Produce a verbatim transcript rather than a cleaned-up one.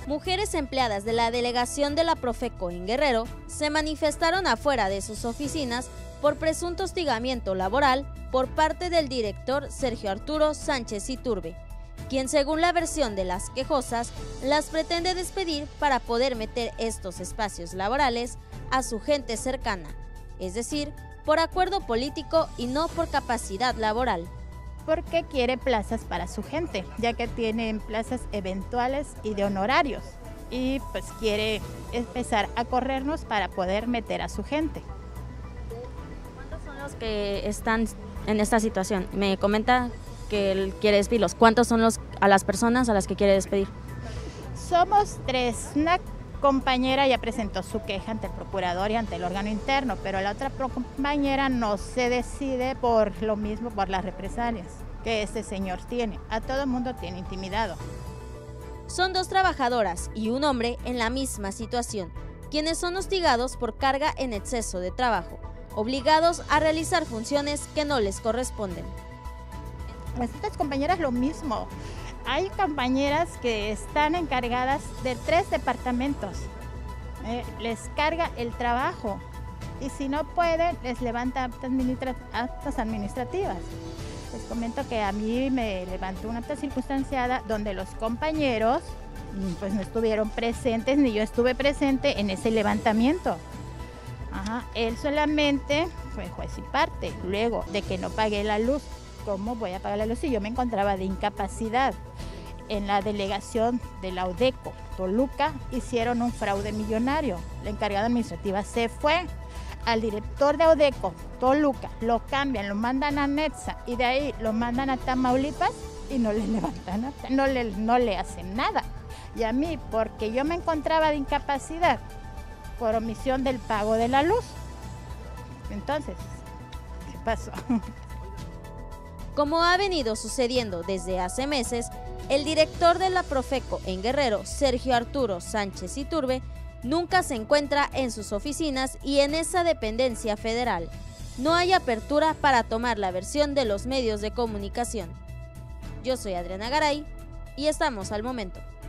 Mujeres empleadas de la delegación de la Profeco en Guerrero se manifestaron afuera de sus oficinas por presunto hostigamiento laboral por parte del director Sergio Arturo Sánchez Iturbe, quien, según la versión de las quejosas, las pretende despedir para poder meter estos espacios laborales a su gente cercana, es decir, por acuerdo político y no por capacidad laboral. Porque quiere plazas para su gente, ya que tienen plazas eventuales y de honorarios, y pues quiere empezar a corrernos para poder meter a su gente. ¿Cuántos son los que están en esta situación? Me comenta que él quiere despedirlos. ¿Cuántos son los a las personas a las que quiere despedir? Somos tres. Una compañera ya presentó su queja ante el procurador y ante el órgano interno, pero la otra compañera no se decide por lo mismo, por las represalias que este señor tiene. A todo el mundo tiene intimidado. Son dos trabajadoras y un hombre en la misma situación, quienes son hostigados por carga en exceso de trabajo, obligados a realizar funciones que no les corresponden. Las otras compañeras lo mismo. Hay compañeras que están encargadas de tres departamentos, eh, les carga el trabajo y si no pueden les levanta actas administrativas. Les comento que a mí me levantó una acta circunstanciada donde los compañeros pues no estuvieron presentes ni yo estuve presente en ese levantamiento. Ajá, él solamente fue juez y parte, luego de que no pagué la luz. ¿Cómo voy a pagar la luz si yo me encontraba de incapacidad? En la delegación de la UDECO, Toluca, hicieron un fraude millonario. La encargada administrativa se fue al director de UDECO, Toluca, lo cambian, lo mandan a Netza y de ahí lo mandan a Tamaulipas y no le levantan, no le, no le hacen nada. Y a mí, porque yo me encontraba de incapacidad por omisión del pago de la luz. Entonces, ¿qué pasó? Como ha venido sucediendo desde hace meses, el director de la Profeco en Guerrero, Sergio Arturo Sánchez Iturbe, nunca se encuentra en sus oficinas y en esa dependencia federal. No hay apertura para tomar la versión de los medios de comunicación. Yo soy Adriana Garay y estamos al momento.